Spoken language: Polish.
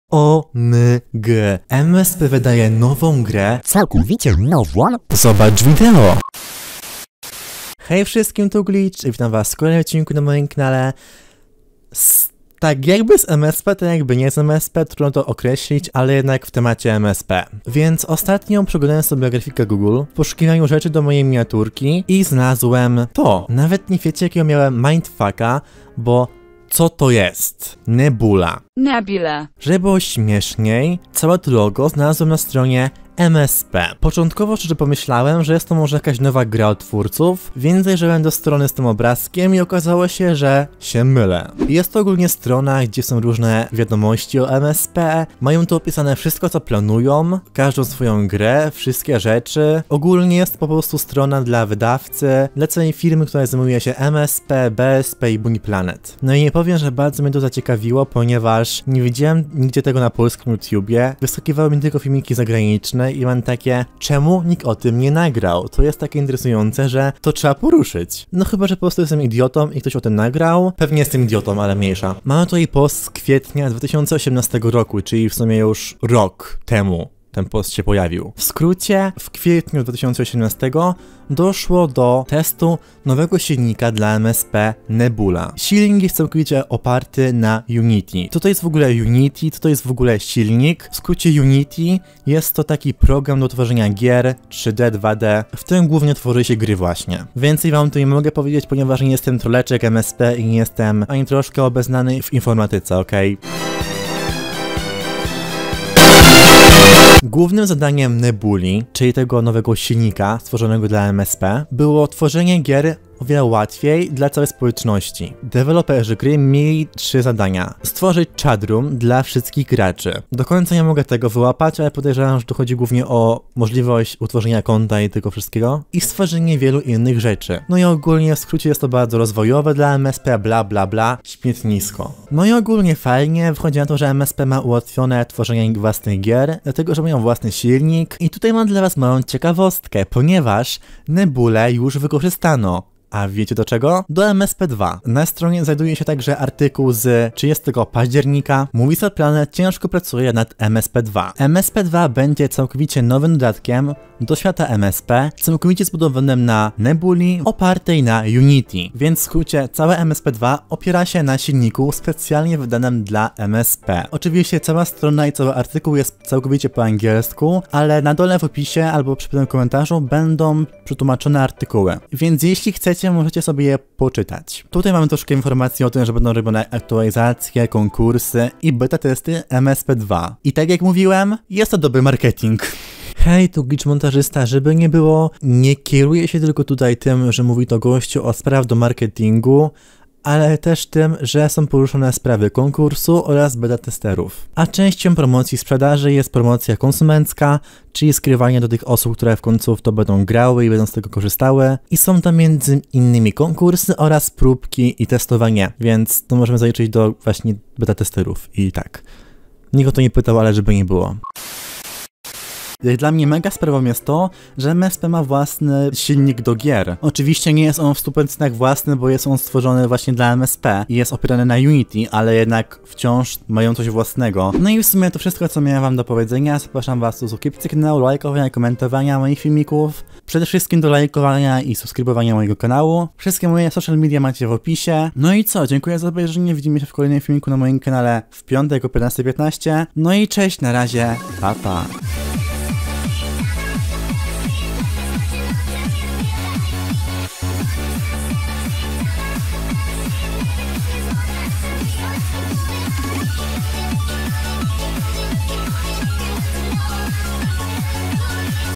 OMG. MSP wydaje nową grę. Całkowicie nową. Zobacz wideo. Hej wszystkim, tu Glitch i witam was w kolejnym odcinku na moim kanale. Tak jakby z MSP, to jakby nie z MSP, trudno to określić, ale jednak w temacie MSP. Więc ostatnio przeglądałem sobie grafikę Google w poszukiwaniu rzeczy do mojej miniaturki i znalazłem to. Nawet nie wiecie jakiego miałem mindfucka, bo co to jest? Nebula. Żeby było śmieszniej, całe to logo znalazłem na stronie MSP. Początkowo szczerze pomyślałem, że jest to może jakaś nowa gra od twórców, więc zajrzałem do strony z tym obrazkiem i okazało się, że się mylę. Jest to ogólnie strona, gdzie są różne wiadomości o MSP, mają tu opisane wszystko co planują, każdą swoją grę, wszystkie rzeczy. Ogólnie jest po prostu strona dla wydawcy, dla całej firmy, która zajmuje się MSP, BSP i Bunny Planet. No i nie powiem, że bardzo mnie to zaciekawiło, ponieważ nie widziałem nigdzie tego na polskim YouTubie, wyskakiwały mi tylko filmiki zagraniczne i mam takie, czemu nikt o tym nie nagrał? To jest takie interesujące, że to trzeba poruszyć. No chyba, że po prostu jestem idiotą i ktoś o tym nagrał. Pewnie jestem idiotą, ale mniejsza. Mamy tutaj post z kwietnia 2018 roku, czyli w sumie już rok temu ten post się pojawił. W skrócie, w kwietniu 2018 doszło do testu nowego silnika dla MSP Nebula. Silnik jest całkowicie oparty na Unity. Co to jest w ogóle Unity? Co to jest w ogóle silnik? W skrócie Unity jest to taki program do tworzenia gier 3D, 2D, w którym głównie tworzy się gry właśnie. Więcej wam tu nie mogę powiedzieć, ponieważ nie jestem troleczek MSP i nie jestem ani troszkę obeznany w informatyce, okej? Głównym zadaniem Nebuli, czyli tego nowego silnika stworzonego dla MSP, było tworzenie gier o wiele łatwiej dla całej społeczności. Deweloperzy gry mieli 3 zadania. Stworzyć chatroom dla wszystkich graczy. Do końca nie mogę tego wyłapać, ale podejrzewam, że tu chodzi głównie o możliwość utworzenia konta i tego wszystkiego. I stworzenie wielu innych rzeczy. No i ogólnie w skrócie jest to bardzo rozwojowe dla MSP, bla bla bla, śmietnisko. No i ogólnie fajnie, wychodzi na to, że MSP ma ułatwione tworzenie własnych gier, dlatego że mają własny silnik. I tutaj mam dla was małą ciekawostkę, ponieważ Nebulę już wykorzystano. A wiecie do czego? Do MSP2. Na stronie znajduje się także artykuł z 30 października. Movistar Planet ciężko pracuje nad MSP2. MSP2 będzie całkowicie nowym dodatkiem do świata MSP, całkowicie zbudowanym na Nebuli, opartej na Unity. Więc w skrócie, całe MSP2 opiera się na silniku specjalnie wydanym dla MSP. Oczywiście cała strona i cały artykuł jest całkowicie po angielsku, ale na dole w opisie albo przy tym komentarzu będą przetłumaczone artykuły. Więc jeśli chcecie, możecie sobie je poczytać. Tutaj mamy troszkę informacji o tym, że będą robione aktualizacje, konkursy i beta testy MSP2. I tak jak mówiłem, jest to dobry marketing. Hej, tu Glitch montażysta, żeby nie było, nie kieruje się tylko tutaj tym, że mówi to gościu o spraw do marketingu, ale też tym, że są poruszone sprawy konkursu oraz beta testerów. A częścią promocji sprzedaży jest promocja konsumencka, czyli skierowanie do tych osób, które w końcu w to będą grały i będą z tego korzystały. I są tam między innymi konkursy oraz próbki i testowanie, więc to możemy zaliczyć do właśnie beta testerów i tak. Nikt o to nie pytał, ale żeby nie było. Dla mnie mega sprawą jest to, że MSP ma własny silnik do gier. Oczywiście nie jest on w 100% własny, bo jest on stworzony właśnie dla MSP i jest opierany na Unity, ale jednak wciąż mają coś własnego. No i w sumie to wszystko, co miałem wam do powiedzenia. Zapraszam was do subskrypcji kanału, lajkowania, komentowania moich filmików. Przede wszystkim do lajkowania i subskrybowania mojego kanału. Wszystkie moje social media macie w opisie. No i co? Dziękuję za obejrzenie. Widzimy się w kolejnym filmiku na moim kanale w piątek o 15:15. No i cześć, na razie, pa pa.